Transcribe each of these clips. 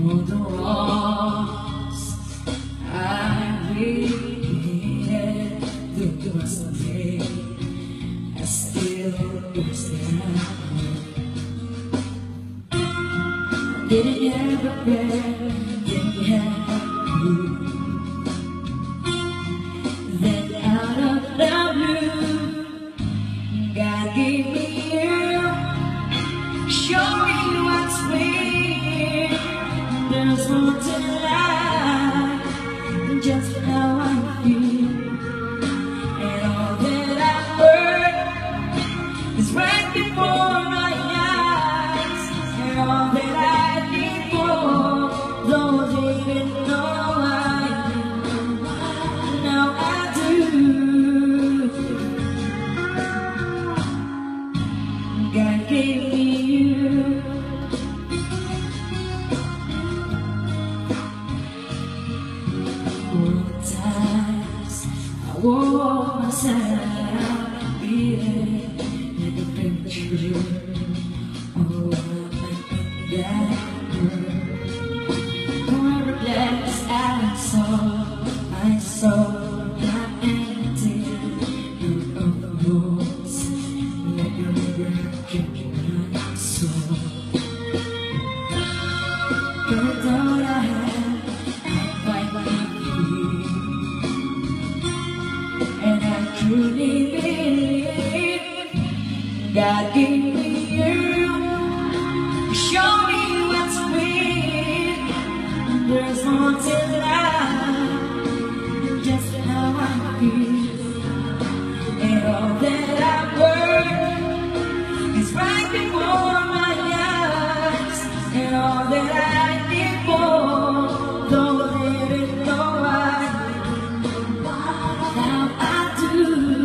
all the wrongs I created through the rest of the day. I still stand. Didn't have a prayer, didn't have you. Then out of the blue, God gave me you. Show me what's real. There's more to life, just how I feel. And all that I've heard is right before my eyes. And all that I need for, though they didn't know I do, now I do. God gave me you. Times I wore myself out, beating in the picture. Oh, that whoever bless I saw my empty rooms. Let your river keep my soul. But all I have, I fight my feet. And I truly believe God gave me you. Show me what's real. There's more to life, just how I feel. And all that I've heard is right before my eyes. And all that I need for, though they didn't know I do, now I do.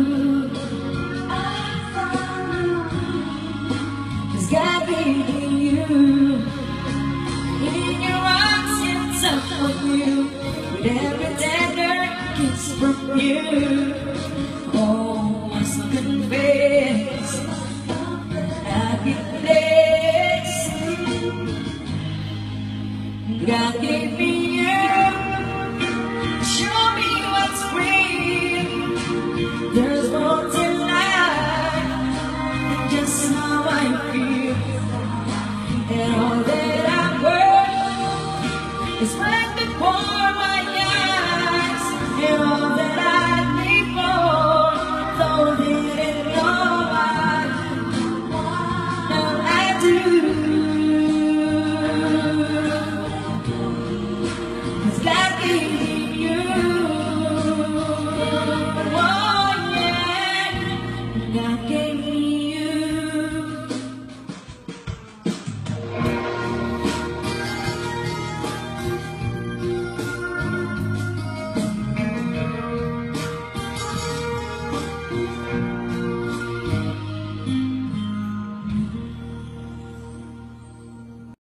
'Cause God gave me you. In your arms, it's up for you. With every tender kiss from you. Oh, must confess, I've been blessed. God gave me you. Show me what's real. There's more to life than just how I feel. And all that I've heard is right